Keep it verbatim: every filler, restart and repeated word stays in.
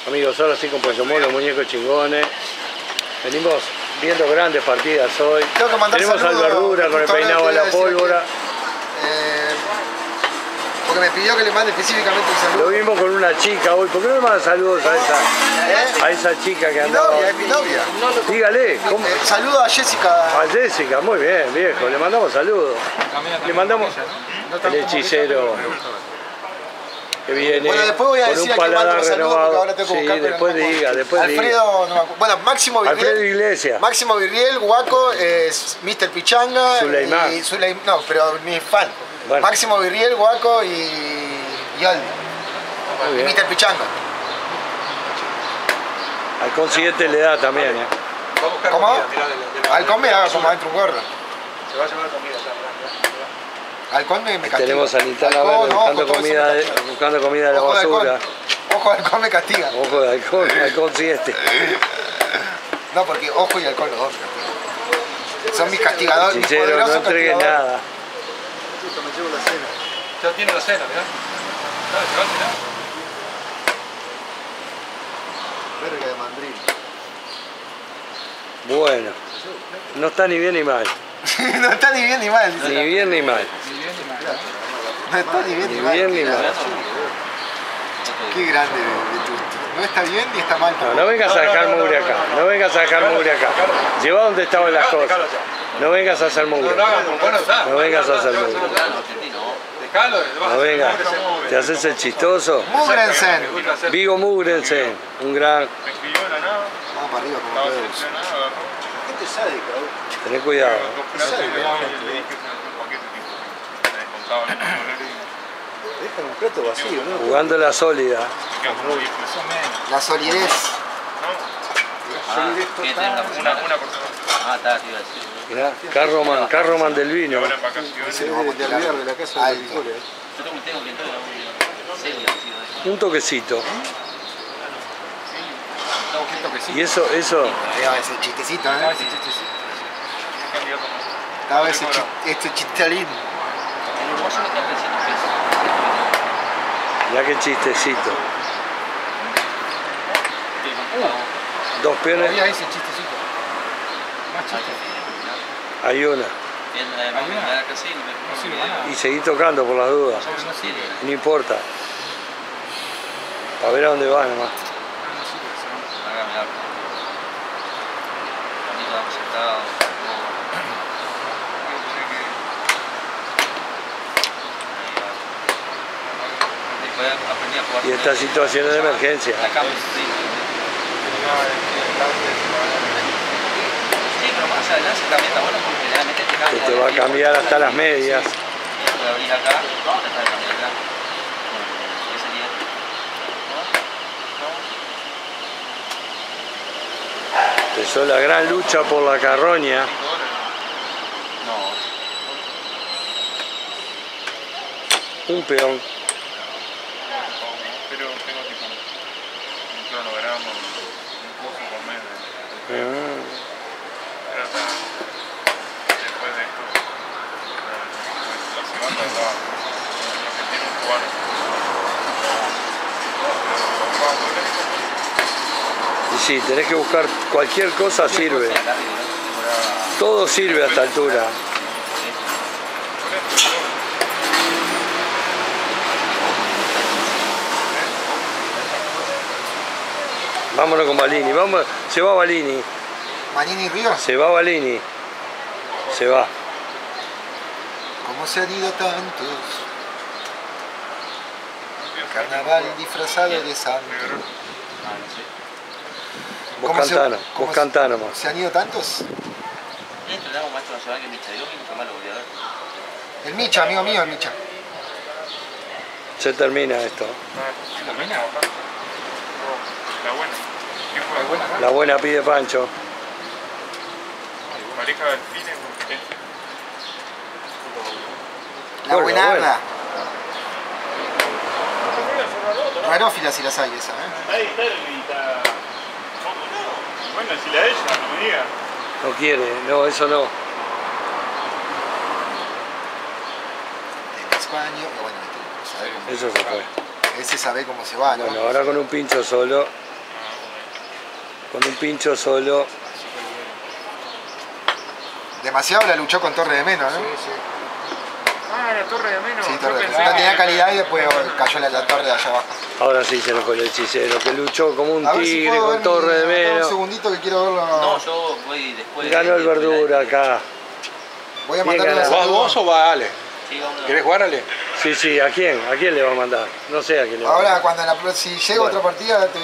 Amigos, ahora sí con Pollo Moro, muñecos chingones. Venimos viendo grandes partidas hoy. Tenemos al Verdura con el peinado a la pólvora. Eh, porque me pidió que le mande específicamente un saludo. Lo vimos con una chica hoy. ¿Por qué no le mandan saludos a esa, ¿Eh? a esa chica que andaba? Mi novia, es mi novia. Dígale. ¿Cómo? Eh, saludo a Jessica. A Jessica, muy bien, viejo. Le mandamos saludos. Le mandamos el hechicero. Que viene bueno, después voy a decir a quién mando los saludos porque ahora tengo que buscar. Sí, después no diga, después Alfredo, diga. No me acuerdo. Bueno, Máximo Virriel. Alfredo Iglesias. Máximo Virriel, Guaco, eh, mister Pichanga. Suleimán. Y Suleim, no, pero mi fan. Bueno. Máximo Virriel, Guaco y, y Aldi. Y mister Pichanga. Al consiguiente le da también, ¿eh? ¿Cómo? Al come haga como adentro un gorro. Se va a llevar comida ya. Halcón me castiga. Tenemos a Nitana buscando, no, comida de, buscando comida de la Ojo basura. De ojo de halcón me castiga. Ojo de halcón, halcón sí este. No, porque ojo y halcón los dos me castigan. Son mis castigadores, mis poderosos no entregues nada. Justo me llevo la cena. Ya tiene la cena, mirá. Dale, llévate, mirá. Verga de mandril. Bueno, no está ni bien ni mal. No está ni bien ni mal. Ni bien ni mal. No está ni bien ni, ni mal. Bien, ni mal. Qué grande Vetusto. No está bien ni está mal. No, no vengas a dejar mugre acá. No vengas a dejar mugre acá. Lleva donde estaban las cosas. No vengas a hacer mugre. No vengas a hacer mugre. No vengas. ¿Te haces el chistoso? Mugrensen. Vigo Mugrensen. Un gran... Vamos para arriba como todos. Gente sádica. Tené cuidado. Dejan un plato vacío, ¿no? Jugando la sólida. La solidez. Solidez total. Una, una por Ah, está, tío, sí. Mirá, Carroman, Carroman del vino. Ese es de alvear de la casa de Nicola. Yo tengo un tengo que entrar a serio. Un toquecito. toquecito. Y eso, eso. Estaba ese chistecito, ¿eh? Estaba ese chiste, este chistelín. El uruguayo me queda diciendo Mirá qué chistecito. Dos peones. Había ese chistecito. Más chiste. Hay una. Y seguí tocando por las dudas. No importa. A ver a dónde va nomás. Y esta situación es de emergencia. Que te va a cambiar hasta las medias. Empezó la gran lucha por la carroña. Un peón. Pero tengo tipo un cronograma, un curso por mes de... Ah. Después de esto, la segunda estaba lo que tiene un cubano. Y sí, tenés que buscar cualquier cosa sirve. Todo sirve a esta altura. Vámonos con Balini, vamos, se va Balini. ¿Manini Río? Se va Balini. Se va. ¿Cómo se han ido tantos? Carnaval disfrazado de santo. Vos cantá, vos cantá nomás. ¿Se han ido tantos? El Micha, amigo mío, el Micha. Se termina esto. ¿Se termina? La buena. ¿Qué fue? La buena. La buena pide Pancho. Pareja del cine en competencia. La Bueno, buenarda. Rarófila si las hay esa, ¿eh? Ahí está, está. Bueno, si la de ella, no me diga. No quiere, no, eso no. En España, bueno, este, sabe cómo, Eso se fue. ese sabe cómo se va, ¿no? Bueno, ahora con un pincho solo. con un pincho solo. Demasiado la luchó con Torre de Menos, ¿no? Sí, sí. Ah, la torre de menos. Sí, Yo Torre de pensé Menos. No que- tenía calidad y después cayó la, la torre de allá abajo. Ahora sí se nos fue el hechicero, que luchó como un A ver si tigre puedo con ver Torre de mi- acá un Menos. segundito que quiero verlo. No, yo voy después. Ganó el después de la- Verdura acá. Voy a Bien mandarle un ganado. ¿Vas saludo. vos o va Ale? Sí, vamos a- ¿Querés jugar, Ale? Sí, sí, ¿a quién? ¿A quién le va a mandar? No sé a quién le va a mandar. Ahora, cuando en la, pro- si llega Bueno. otra partida, te